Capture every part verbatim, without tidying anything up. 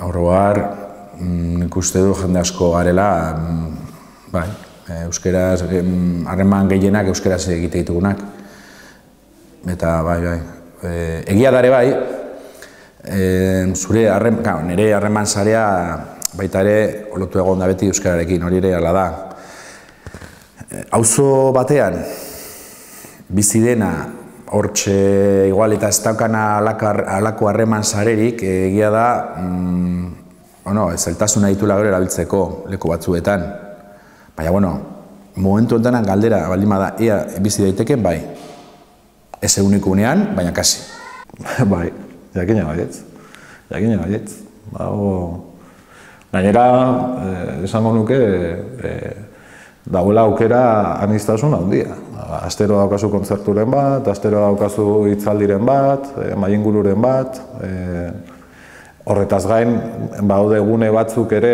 Oroar, nik uste du jende asko garela, bai, euskeraz, harreman gehienak euskeraz egite ditugunak. Eta bai, bai, egia dare bai, zure harreman, nire harreman zarea baita ere olotu egon da beti euskararekin, hori ere ala da. Auzo batean, bizi dena, hortxe igual eta ez daukana halako harreman zarerik, egia da, zailtasuna ditula gero erabiltzeko leku batzuetan. Baina, bueno, momentu entanan galdera, baldin bada, ia bizi daiteken, bai. Ez eguniko unean, baina kasi. Bai, jakina baietz. Jakina baietz. Gainera, esango nuke, dagoela aukera aniztasun handia. Astero daukazu kontzerturen bat, astero daukazu hitzaldiren bat, mahaingururen bat. Horretaz gain, baude gune batzuk ere,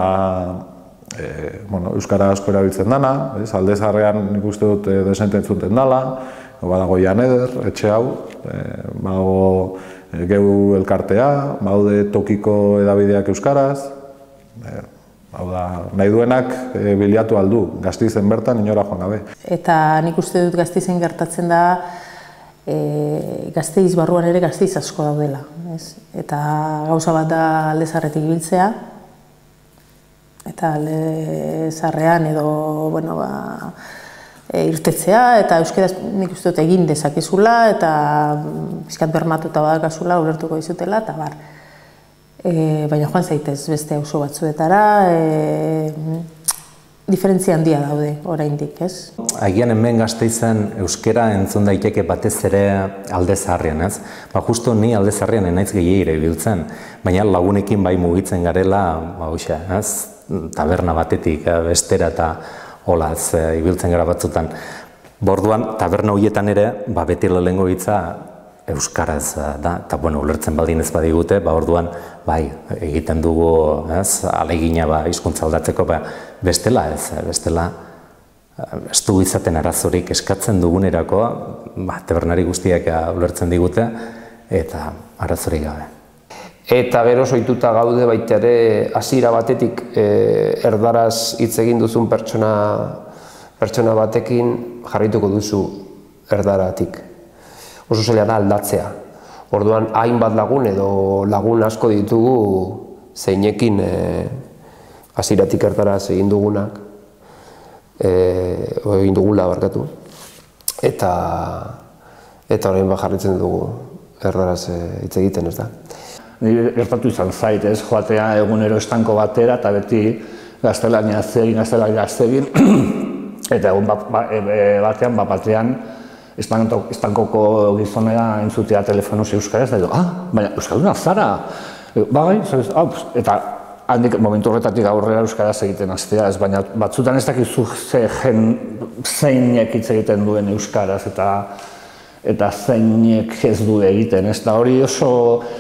euskara asko erabiltzen dana, Alde Zaharrean nik uste dut desente entzuten dala, badago Jan Eder, etxe hau, badago Geu elkartea, baude tokiko edabideak euskaraz, hau da, nahi duenak bilatu aldu, Gasteizen bertan inora joan gabe. Eta nik uste dut Gasteizen gertatzen da, Gasteiz barruan ere Gasteiz asko daudela. Eta gauza bat da Alde Zaharretik ibiltzea, eta Alde Zaharrean edo, bueno, ba, irtetzea, eta euskeraz nik uste dut egin dezakezula, eta pixkat bermatuta badakazula, ulertuko dizutela, eta bar. Baina joan zaitez beste auzo batzuetara, diferentzia handia daude oraindik, ez? Agian hemen Gasteizen euskera entzun daiteke batez ere Alde Zaharrean, ez? Ba, justu ni Alde Zaharrean enaiz gehiagire ibiltzen, baina lagunekin bai mugitzen garela, ba, hoxe, ez? Taberna batetik bestera eta holaz ibiltzen gara batzutan. Borduan, taberna horietan ere, ba, beti lehengo hitza euskaraz da, eta bueno, ulertzen baldin ez badigute, ba, orduan, bai, egiten dugu, ez, alegina, ba, hizkuntza aldatzeko, ba, bestela, ez, bestela, ez dugu izaten arazorik eskatzen dugunerako, ba, tabernari guztiak ulertzen digute, eta arazorik gabe. Eta gero soituta gaude baita ere hasiera batetik erdaraz hitz egin duzun pertsona pertsona batekin jarraituko duzu erdaratik. Oso zaila da aldatzea. Orduan hainbat lagun edo lagun asko ditugu zeinekin hasieratik erdaraz egin dugunak, egin dugula barkatu. Eta eta orain ba jarraitzen dugu erdaraz hitz egiten, ez da. Nire gertatu izan zait, ez, joatea egunero estanko batera, eta beti gaztelania zegin, gaztelania zegin, eta egun batean, bat batean, estankoko gizonera entzutea telefonuz euskaraz, eta ah, baina euskalduna zara, bai, eta handik momentu horretatik aurrera euskaraz egiten hastea, ez, baina batzutan ez dakizu zeinek hitz egiten duen euskaraz, eta zeinek ez du egiten, ez da hori oso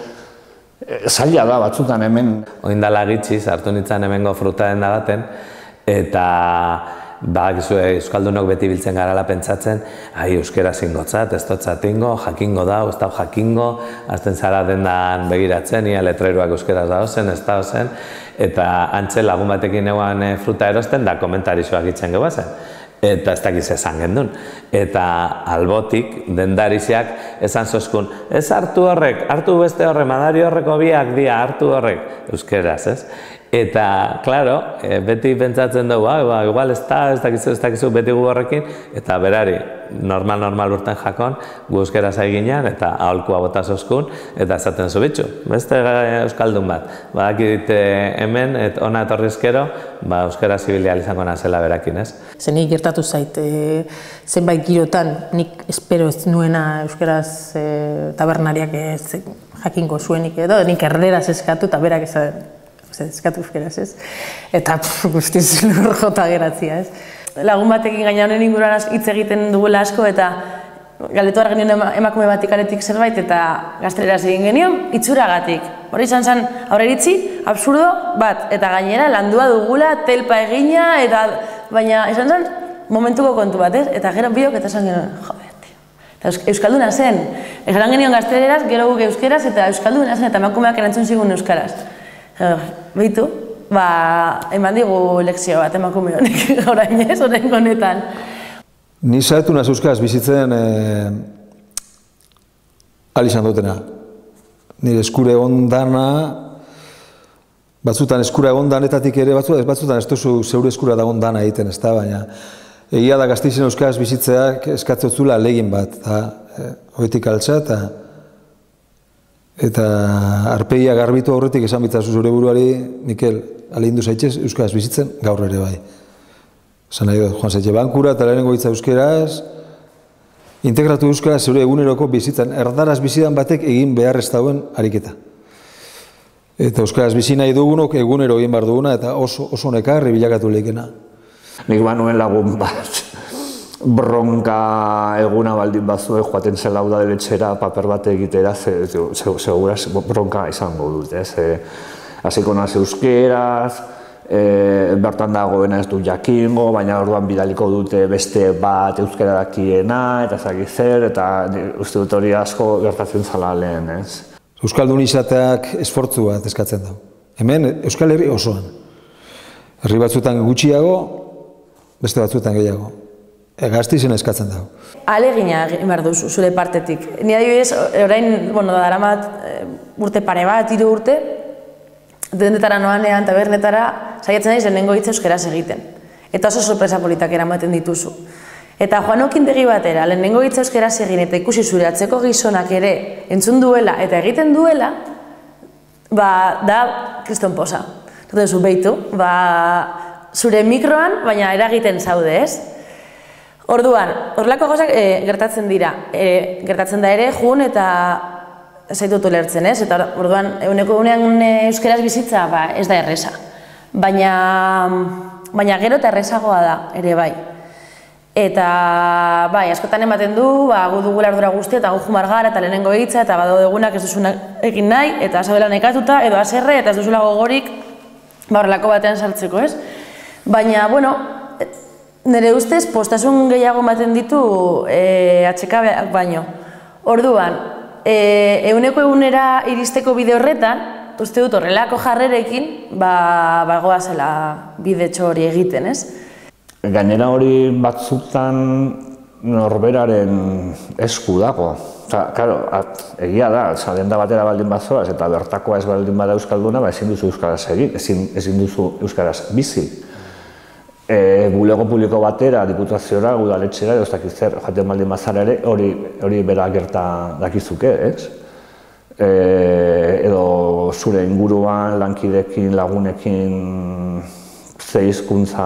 zaila da batzutan hemen. Oindala gitxiz, hartu nintzen hemengo frutaden da baten, eta badakizu euskaldunok beti biltzen garala pentsatzen, ai, euskera zingotzat, ez dotzat ingo, jakingo da, ez da jakingo, azten zara dendan begiratzen, ia letreruak euskeraz da ozen, ez da ozen, eta antxe lagun batekin eguan fruta erosten da komentarizoak itzen gebazen. Eta ez dakiz esan gendun. Eta albotik, dendariziak, esan zozkun, ez hartu horrek, hartu beste horre, madari horreko biak dia, hartu horrek, euskeraz, ez? Eta, klaro, beti pentsatzen dugu, igual ez da, ez dakizu, ez dakizu, beti gu horrekin, eta berari, normal-normal urten jakon, gu euskeraz eginean, eta aholkua bota zozkun, eta esaten zu bitxu, beste euskaldun bat. Badakit hemen, ona etorrizkero, ba, euskera zibilial izango nazela berakin, ez? Zenik gertatu zait, zenbait girotan, nik espero ez nuena euskeraz tabernariak jakingo zuenik edo, nik erderaz eskatu, eta berak eskatu euskeraz, ez? Eta guztiz lur jota geratzia, ez? Lagun batekin gaina honen inguruan hitz egiten dugula asko, eta galdetu behar genion emakume batik aletik zerbait, eta gazteleraz egin genion, itxuragatik. Hori izan zen aurre iritzi, absurdo bat, eta gainera landua dugula, telpa egina, eta baina izan zen momentuko kontu bat, ez? Eta gero biok eta esan genuen, joder, tio. Eta euskalduna zen, esan genion gazteleraz, gero guk euskeraz, eta euskalduna zen, eta emakumeak erantzun zigun euskaraz. Beitu, ba, eman digu lekzio bat emakume honek orain ez, orain honetan. Ni saiatu naiz euskaraz bizitzen ahal izan dutena. Nire eskure ondana, batzutan eskura egon danetatik ere, batzutan, batzutan ez duzu zeure eskura dagoen dana egiten, ez da, baina egia da Gasteizen euskaraz bizitzeak eskatzea legin bat, eta hogetik altza, eta eta arpegia garbitu aurretik esan bitzazu zure buruari, Mikel, alegindu zaitez euskaraz bizitzen, gaur ere bai. Esan nahi dut, joan zaitxe bankura eta lehenengo hitza euskaraz, integratu euskaraz zeure eguneroko bizitzen, erdaraz bizitan batek egin behar ez dauen ariketa. Eta euskaraz bizi nahi dugunok egunero egin behar duguna eta oso, oso nekarri bilakatu lehikena. Nik banuen lagun bat, bronka eguna baldin bazue joaten zela udaletxera paper bat egitera, seguraz bronka izango dut, ez? Hasiko naiz euskeraz, bertan dagoena ez du jakingo, baina orduan bidaliko dute beste bat euskara dakiena, eta zaki zer, eta uste dut hori asko gertatzen zala lehen, ez? Euskaldun izateak esfortzu bat eskatzen da. Hemen Euskal Herri osoan. Herri batzuetan gutxiago, beste batzuetan gehiago. Gasteizen eskatzen da. Ahalegina egin behar duzu, zure partetik. Ni adibidez, orain, bueno, daramat urte pare bat, hiru urte, dendetara noanean, tabernetara, saiatzen naiz lehenengo hitza euskaraz egiten. Eta oso sorpresa politak eramaten dituzu. Eta Juan Okindegi batera, lehenengo hitza euskaraz egin eta ikusi zure atzeko gizonak ere entzun duela eta egiten duela, ba, da kriston posa. Eta zu behitu, ba, zure mikroan, baina eragiten zaude, ez? Orduan, horrelako gauzak e, gertatzen dira. E, gertatzen da ere, jun eta zaitut ulertzen, ez? Eta orduan, eguneko egunean euskaraz bizitza, ba, ez da erresa. Baina, baina gero eta erresagoa da, ere bai. Eta, bai, askotan ematen du, ba, gu dugula ardura guztia eta gu jumar gara eta lehenengo hitza eta bado egunak ez duzunak egin nahi eta zabela nekatuta edo haserre eta ez duzula gogorik ba, horrelako batean sartzeko, ez? Baina, bueno, nire ustez postasun gehiago ematen ditu e, atxekabeak baino. Orduan, e, eguneko egunera iristeko bide horretan, uste dut horrelako jarrerekin, ba, bagoa zela bidetxo hori egiten, ez? Gainera hori batzutan norberaren esku dago. Osa, claro, egia da, denda batera baldin bazoaz eta bertakoa ez baldin bada euskalduna, ba ezin duzu euskaraz egin, ezin, ezin duzu euskaraz bizi. E, bulego publiko batera, diputaziora, udaletxera, edo ez dakit zer, jaten baldin bazara ere, hori, hori bera gerta dakizuke, ez? E, edo zure inguruan, lankidekin, lagunekin, ze hizkuntza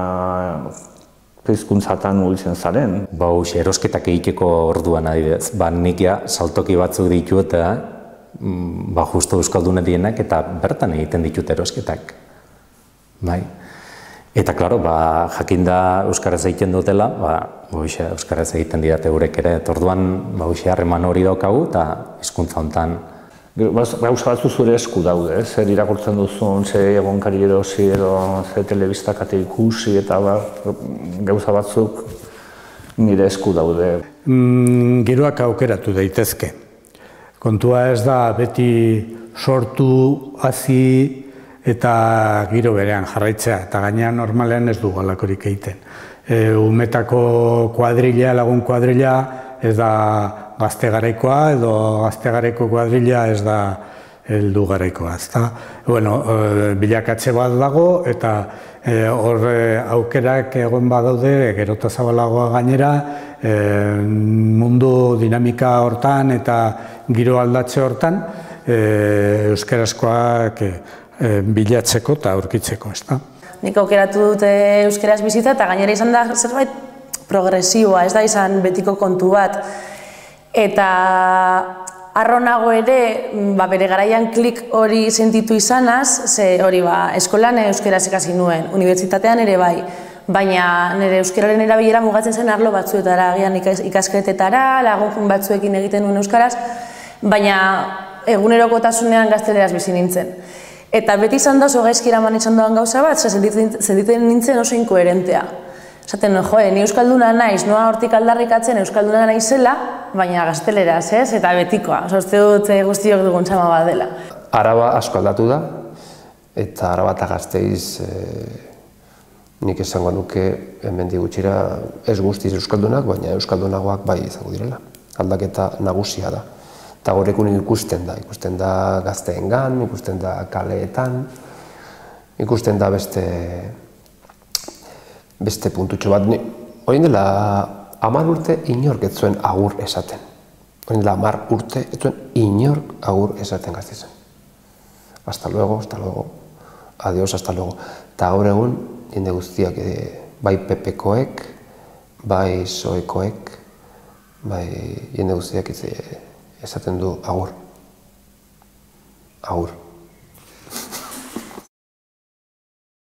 hizkuntzatan mugitzen zaren. Ba, hoxe, erosketak egiteko orduan adibidez. Ba, nik ja saltoki batzuk ditu eta ba, justo euskaldune dienak eta bertan egiten ditut erosketak. Bai. Eta, klaro, ba, jakinda euskaraz egiten dutela, ba, hoxe, euskaraz egiten didate eurek ere. Eta orduan, ba, hoxe, harreman hori daukagu eta hizkuntza hontan. Gauza batzu zure esku daude, zer irakurtzen duzun, zer egonkari erosi edo zer telebistak ate ikusi eta gauza batzuk nire esku daude. Mm, giroak aukeratu daitezke. Kontua ez da beti sortu, hazi eta giro berean jarraitzea, eta gainean normalean ez du galakorik egiten. E, umetako kuadrilla, lagun kuadrilla, ez da gazte garaikoa, edo gazte garaiko kuadrilla ez da heldu garaikoa, ezta? Bueno, bilakatze bat dago eta hor aukerak egon badaude, gero eta zabalagoa gainera, mundu dinamika hortan eta giro aldatze hortan euskarazkoak bilatzeko eta aurkitzeko, ezta? Nik aukeratu dute euskaraz bizitza eta gainera izan da zerbait progresiboa, ez da izan betiko kontu bat. Eta arronago ere, ba, bere garaian klik hori sentitu izanaz, ze hori ba, eskolan euskaraz ikasi nuen, unibertsitatean ere bai, baina nire euskararen erabilera mugatzen zen arlo batzuetara, agian ikasketetara, lagun batzuekin egiten nuen euskaraz, baina egunerokotasunean gazteleraz bizi nintzen. Eta beti izan da oso gaizki eraman izan doan gauza bat, sentitzen nintzen oso inkoherentea. Esaten, jo, ni euskalduna naiz, noa hortik aldarrikatzen euskalduna naizela, baina gazteleraz, ez? Eta betikoa, uste dut guztiok dugun txama bat dela. Araba asko aldatu da, eta Araba eta Gasteiz nik esango nuke hemendik gutxira ez guztiz euskaldunak, baina euskaldunagoak bai izango direla. Aldaketa nagusia da. Eta horrekun ikusten da, ikusten da gazteengan, ikusten da kaleetan, ikusten da beste beste puntutxo bat. Orain dela hamar urte inork ez zuen agur esaten. Orain dela hamar urte ez zuen inork agur esaten Gasteizen. Hasta luego, hasta luego, adiós, hasta luego. Eta gaur egun, jende guztiak, bai P P-koek, bai P S O E-koek, bai jende guztiak esaten du agur. Agur.